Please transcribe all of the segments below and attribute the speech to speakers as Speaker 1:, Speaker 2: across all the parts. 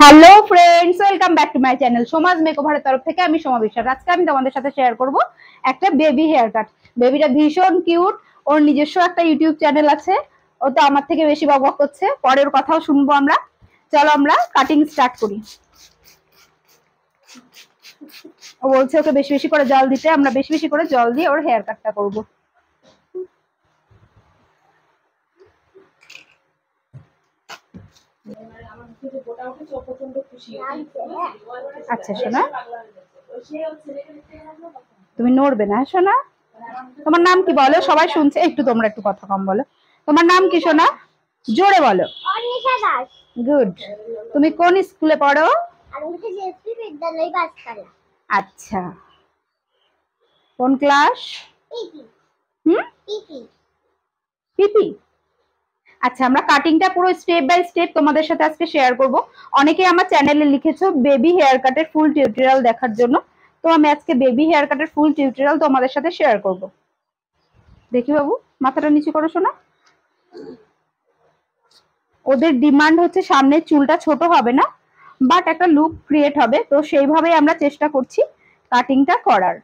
Speaker 1: Hello friends, welcome back to my channel সমাজ মেকওভারের তরফ থেকে আমি সোমা বিশ্বাস। আজকে আমি তোমাদের সাথে শেয়ার করব একটা বেবি হেয়ার কাট। বেবিটা ভীষণ কিউট, ওর নিজস্ব একটা ইউটিউব চ্যানেল আছে। ও তো আমার থেকে বেশি বকবক করছে, পরের কথাও শুনবো আমরা। চলো আমরা কাটিং স্টার্ট করি। ও বলছে ওকে বেশি বেশি করে জল দিতে, আমরা বেশি বেশি করে জল দিয়ে ওর হেয়ার কাটটা করবো। আচ্ছা সোনা, তুমি নড়বে না সোনা। তোমার নাম কি বলো? সবাই শুনছে, একটু তোমরা একটু কথা কম বলো। তোমার নাম কি সোনা? জোরে বলো।
Speaker 2: অনিশা দাস।
Speaker 1: গুড। তুমি কোন স্কুলে পড়ো?
Speaker 2: আমি জেএসপি বিদ্যালয় বাসতলা।
Speaker 1: আচ্ছা, কোন ক্লাস?
Speaker 2: পিপি। পিপি।
Speaker 1: পিপি। আচ্ছা, আমরা কাটিংটা পুরো স্টেপ বাই স্টেপ তোমাদের সাথে আজকে শেয়ার করব। অনেকে আমার চ্যানেলে লিখেছো বেবি হেয়ার কাটের ফুল টিউটোরিয়াল দেখার জন্য, তো আমি আজকে বেবি হেয়ার কাটের ফুল টিউটোরিয়াল তোমাদের সাথে শেয়ার করব। দেখি বাবু, মাথাটা নিচু করো শোনা। ওদের ডিমান্ড হচ্ছে সামনের চুলটা ছোট হবে না, বাট একটা লুক ক্রিয়েট হবে, তো সেইভাবেই আমরা চেষ্টা করছি কাটিংটা করার।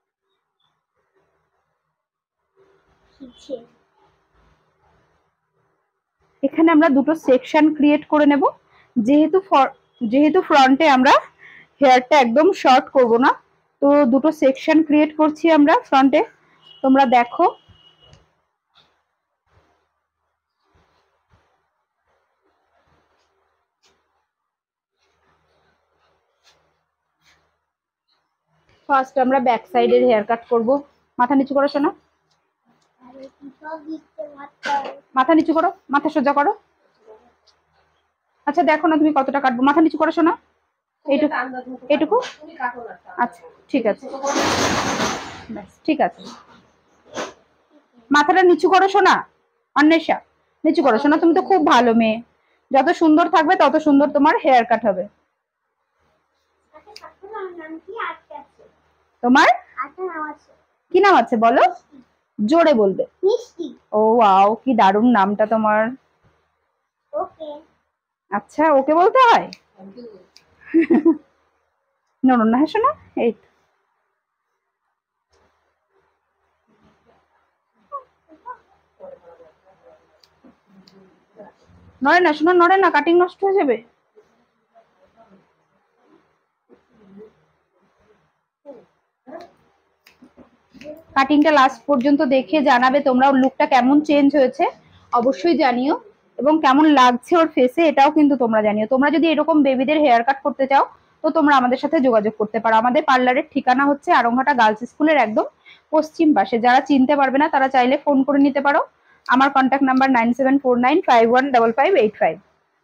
Speaker 1: এখানে আমরা দুটো সেকশন ক্রিয়েট করে নেব, যেহেতু ফ্রন্টে আমরা হেয়ারটা একদম শর্ট করব না, তো দুটো সেকশন ক্রিয়েট করছি আমরা ফ্রন্টে। তোমরা দেখো, ফার্স্ট আমরা ব্যাক সাইডের হেয়ার কাট করব। মাথা নিচু করো শোনা, মাথা নিচু করো, মাথা সোজা করো। আচ্ছা দেখো না তুমি কতটা কাটবো, মাথা নিচু করো শোনা। এইটুকু, এইটুকু। আচ্ছা ঠিক আছে, ব্যাস ঠিক আছে। মাথাটা নিচু করো শোনা। অন্বেষা, নিচু করো শোনা, তুমি তো খুব ভালো মেয়ে। যত সুন্দর থাকবে তত সুন্দর তোমার হেয়ার কাট হবে। তোমার কি নাম আছে বলো? জোরে বলবে।
Speaker 2: মিষ্টি।
Speaker 1: ও ওয়াও, কি দারুণ নামটা তোমার।
Speaker 2: ওকে।
Speaker 1: আচ্ছা, ওকে বলতে হয়? নড়ুন না, হ্যাঁ শোনা। এই নড়ে না শোনা, নড়ে না, কাটিং নষ্ট হয়ে যাবে। কাটিংটা লাস্ট পর্যন্ত দেখে জানাবে তোমরা ওর লুকটা কেমন চেঞ্জ হয়েছে, অবশ্যই জানিও। এবং কেমন লাগছে ওর ফেসে এটাও কিন্তু তোমরা জানিও। তোমরা যদি এরকম বেবিদের হেয়ার কাট করতে চাও তো তোমরা আমাদের সাথে যোগাযোগ করতে পারো। আমাদের পার্লারের ঠিকানা হচ্ছে আরংঘাটা গার্লস স্কুলের একদম পশ্চিম পাশে। যারা চিনতে পারবে না তারা চাইলে ফোন করে নিতে পারো। আমার কন্ট্যাক্ট নাম্বার 9749515585।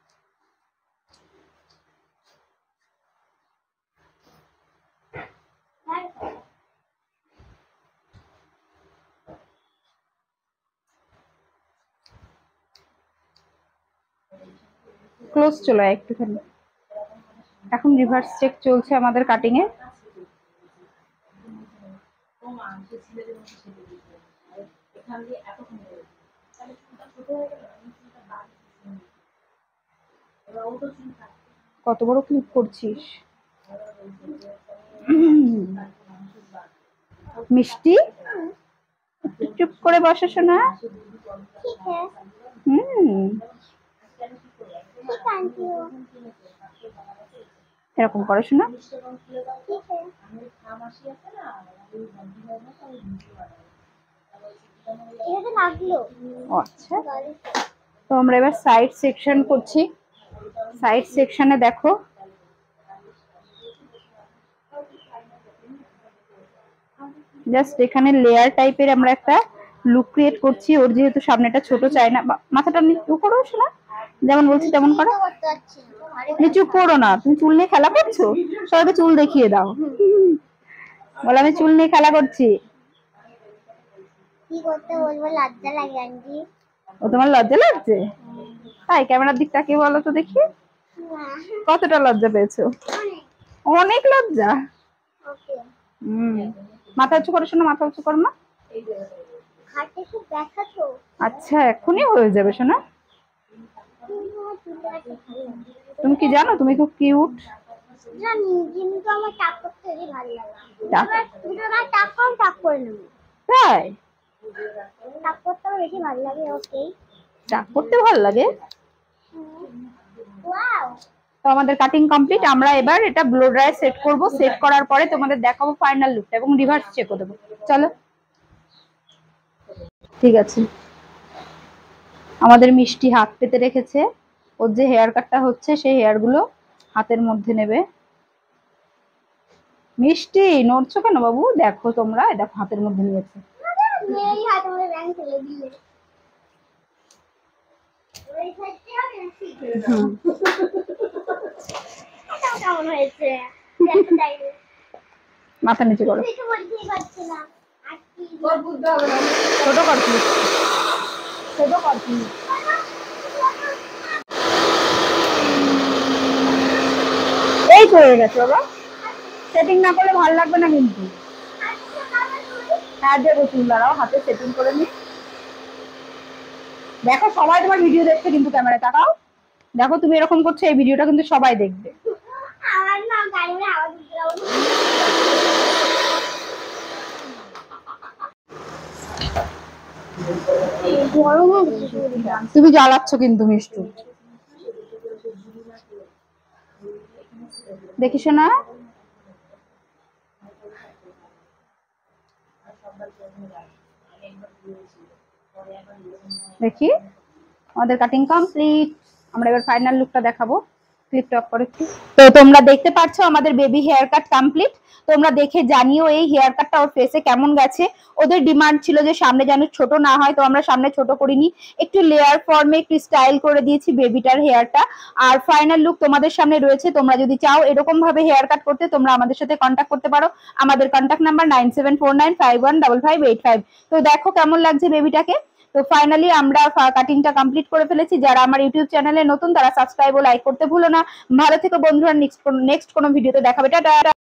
Speaker 1: ক্লোজ চলো একটুখানি। এখন রিভার্স চেক চলছে আমাদের কাটিং এ। কত বড় ক্লিপ করছিস মিষ্টি, চুপ করে বসে শোনা। এরকম করে শোনা। আচ্ছা, তো আমরা এবার সাইড সেকশন করছি। সাইড সেকশনে দেখো, জাস্ট এখানে লেয়ার টাইপের আমরা একটা লুক ক্রিয়েট করছি। ওর যেহেতু সামনেটা ছোট চাই না, মাথাটা নিচু করো শোনা, যেমন বলছি তেমন করো। নিচু করো না, তুমি চুল নিয়ে খেলা করছো, সবাইকে চুল দেখিয়ে দাও। বলো আমি চুল নিয়ে খেলা করছি।
Speaker 2: কি করতে বলবো, লজ্জা লাগে আন্টি।
Speaker 1: ও তোমার লজ্জা লাগছে? তাই, ক্যামেরার দিক তাকিয়ে বলো তো দেখি, কতটা লজ্জা পেয়েছো? অনেক লজ্জা। মাথা উঁচু করো শোনা, মাথা উঁচু করো না। আচ্ছা, এখনই হয়ে যাবে শোনা। তুমি কি জানো তুমি খুব কিউট।
Speaker 2: জানি, কিন্তু আমার টাক করতে বেশি ভালো লাগে।
Speaker 1: টাক?
Speaker 2: তুমি তো আমার টাক কম টাক করে নেবো।
Speaker 1: তাই?
Speaker 2: টাক করতে আমার বেশি ভালো লাগে। ওকে,
Speaker 1: টাক করতে ভালো লাগে।
Speaker 2: ওয়াও,
Speaker 1: তো আমাদের কাটিং কমপ্লিট। আমরা এবার এটা ব্লো ড্রাই সেট করব। সেট করার পরে তোমাদের দেখাবো ফাইনাল লুকটা এবং রিভার্স চেকও দেবো। চলো। ঠিক আছে, আমাদের মিষ্টি হাত পেতে রেখেছে। ওর যে হেয়ার কাটটা হচ্ছে সেই হেয়ার গুলো হাতের মধ্যে নেবে। মিষ্টি নড়ছো কেন বাবু? দেখো তোমরা, দেখো হাতের মধ্যে নিয়েছে।
Speaker 2: মেয়েই হাতে মধ্যে ব্যাং ফেলে দিলে। ওই সাইডে হবে নাকি? এটা কেমন হয়েছে? দেখো তাইলে।
Speaker 1: মাথা নিচে করো।
Speaker 2: কিছু বলতেই পারছি না। আর কি
Speaker 1: ছোট কর please। ছোট কর please। এই তো হয়ে গেছে বাবা। সেটিং না করলে ভালো লাগবে না কিন্তু। হ্যাঁ দেবো, চুল দাঁড়াও, হাতে সেটিং করে নি। দেখো সবাই তোমার ভিডিও দেখছে কিন্তু ক্যামেরায় তাকাও। দেখো তুমি এরকম করছো, এই ভিডিওটা কিন্তু সবাই দেখবে।
Speaker 2: আমার না গাড়ির আওয়াজ দিলাম। গরম হচ্ছে শরীরটা।
Speaker 1: তুমি জ্বালাচ্ছ কিন্তু মিষ্টু। দেখিস না? দেখি, আমাদের কাটিং কমপ্লিট। আমরা এবার ফাইনাল লুকটা দেখাবো। ক্লিপটা অফ করে একটু। তো তোমরা দেখতে পাচ্ছ আমাদের বেবি হেয়ার কাট কমপ্লিট। তোমরা দেখে জানিও এই হেয়ার কাটটা ওর ফেসে কেমন গেছে। ওদের ডিমান্ড ছিল যে সামনে যেন ছোট না হয়, তো আমরা সামনে ছোট করিনি, একটু লেয়ার ফর্মে একটু স্টাইল করে দিয়েছি বেবিটার হেয়ারটা। আর ফাইনাল লুক তোমাদের সামনে রয়েছে। তোমরা যদি চাও এরকম ভাবে হেয়ার কাট করতে, তোমরা আমাদের সাথে কন্ট্যাক্ট করতে পারো। আমাদের কন্ট্যাক্ট নাম্বার 9749515585। তো দেখো কেমন লাগছে বেবিটাকে। তো ফাইনালি আমরা কাটিংটা কমপ্লিট করে ফেলেছি। যারা আমার ইউটিউব চ্যানেলে নতুন তারা সাবস্ক্রাইব ও লাইক করতে ভুলো না। ভালো থেকো বন্ধুরা, নেক্সট কোনো ভিডিওতে দেখাবে। টাটা।